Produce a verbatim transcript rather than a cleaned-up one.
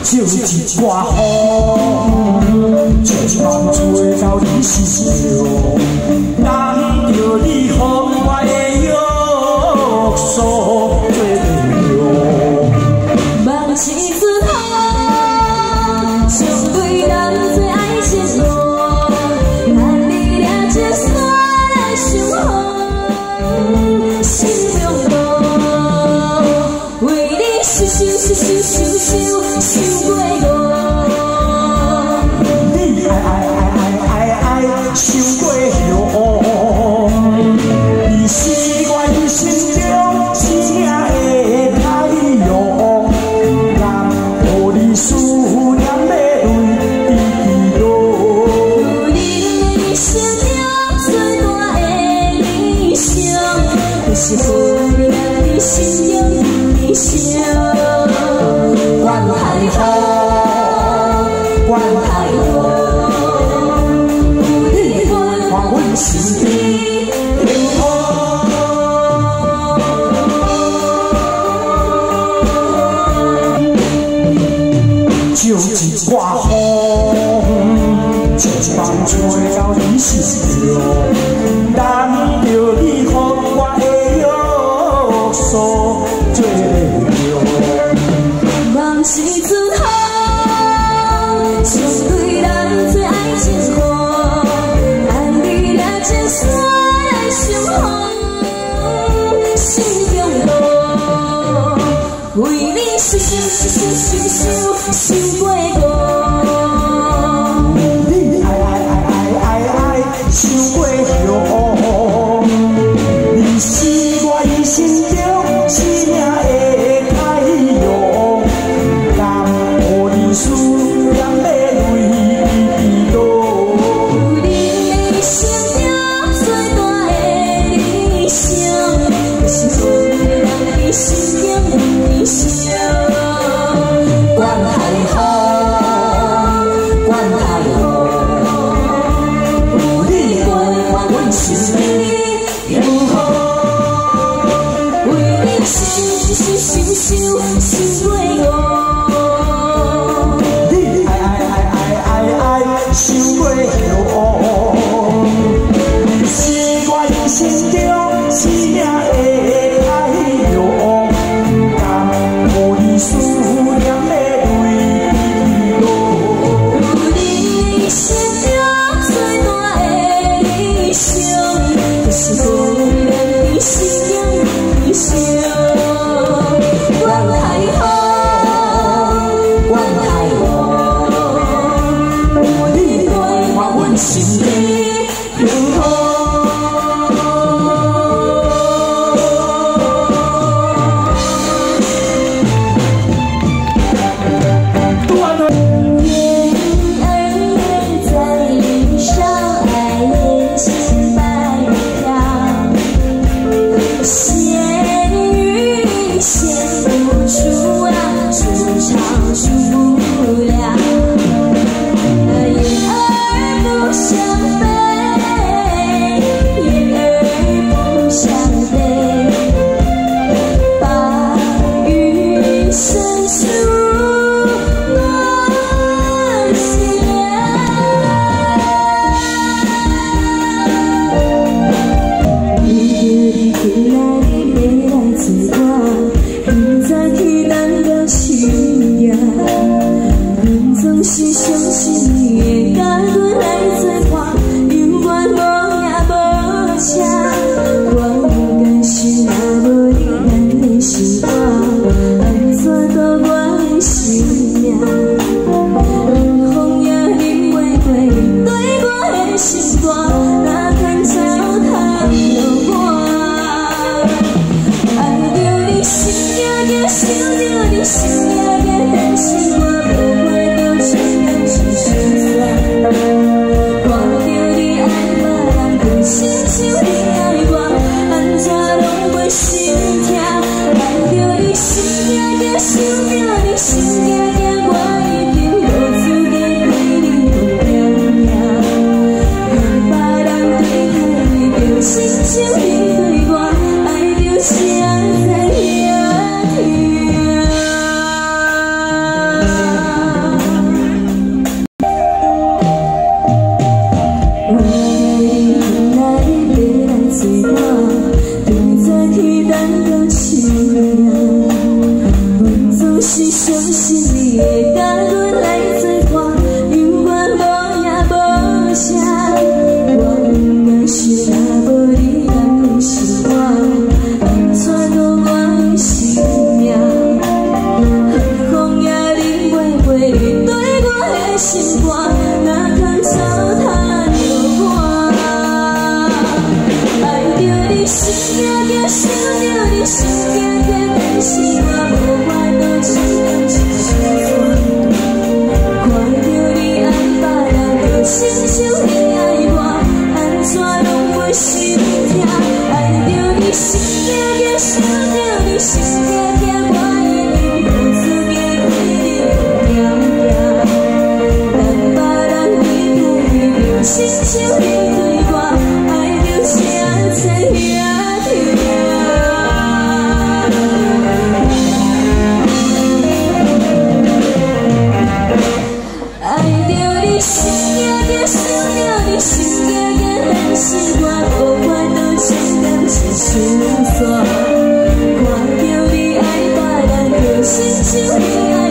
就一挂风，就望吹到你身上，难着你予我的约束做袂着。 梦是一阵风，相对人最爱承诺，让你俩这山上风，心中路，为你想想想想想想想过路。 你爱爱爱爱爱爱想过路，你是我一生中生命的太阳，让予你思念要泪滴落。 有你的生命最大的理想，就是予你在你心中理想。愿海风，愿海风，有你陪伴阮身边流淌。 就一挂风，就望吹到你身上，难着你予我的约束做袂着。 梦是一阵风，相对人最爱承诺，爱你俩这山上风，心中路，为你想想想想想想过路。 你爱爱爱爱爱爱想过路，你是我一生中生命的太阳，甘予你思念要泪滴落。 有你的生命最大的理想，就是予你在你心中理想。愿海风，愿海风，有你陪伴阮身边流淌，为你想想想想想过路。 你爱爱爱爱爱爱想过路，你是我一生中生命的太阳，甘予你思念要泪滴落。 有你生命最大的理想，就是予你在你心中理想。愿海风，愿海风，有你陪伴阮身边流淌。想着你心爱的，但是我不会到心甘情愿。 是相信你会甲阮来作伴，永远无影无声。我不敢想，若无你人是我，安怎落我的生命？寒风也冷袂袂你对我的心肝，哪堪糟蹋着我？爱着你心惊惊，想着你心惊惊，但是我无法度承担这心酸。看着你爱别人，就亲像你爱我，安怎拢袂心痛？爱着你心惊惊，想着你心惊惊，我会用独自己气你念念。等别人离开你，就亲像你对我，爱着这这兄弟。爱着你心惊惊，想着你心惊惊，但是我无法度承担这心酸。看着你爱别人，就亲像你爱。